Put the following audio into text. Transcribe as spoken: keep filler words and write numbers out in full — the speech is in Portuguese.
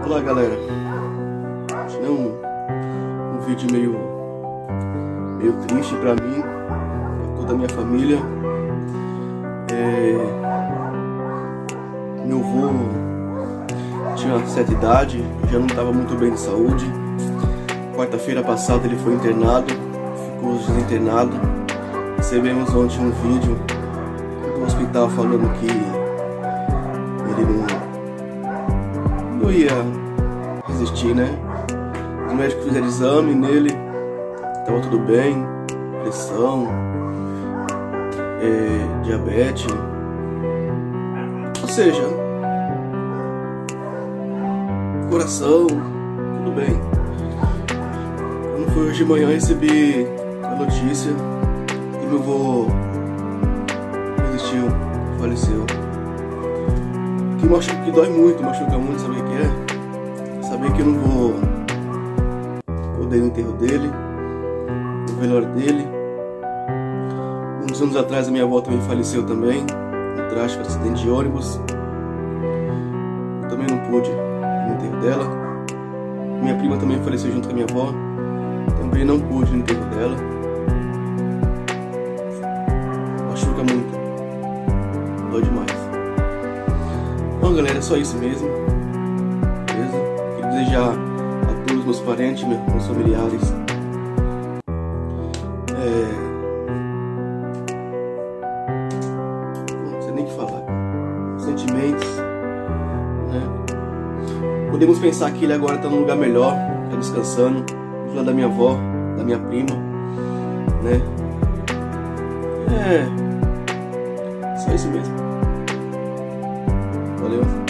Olá galera, é um, um vídeo meio, meio triste pra mim, pra toda a minha família. É, meu avô tinha uma certa idade, já não estava muito bem de saúde. Quarta-feira passada ele foi internado, ficou internado. Recebemos ontem um vídeo do hospital falando que ele não, não ia resistir, né? Os médicos fizeram exame nele, estava tudo bem, pressão, é, diabetes, ou seja, coração, tudo bem. Quando foi hoje de manhã, recebi a notícia que meu avô resistiu, faleceu. Que machuca, que dói muito, machuca muito, saber o que é? Saber que eu não vou poder ir no enterro dele, no velório dele. Uns anos atrás a minha avó também faleceu também, um trágico acidente de ônibus. Eu também não pude ir no enterro dela. Minha prima também faleceu junto com a minha avó, também não pude ir no enterro dela. Machuca muito, dói demais. Bom galera, é só isso mesmo, beleza? Quero desejar a todos meus parentes, meus familiares, é... não sei nem o que falar, sentimentos, né? Podemos pensar que ele agora está num lugar melhor, está descansando, do lado da minha avó, da minha prima, né? É, só isso mesmo. Valeu.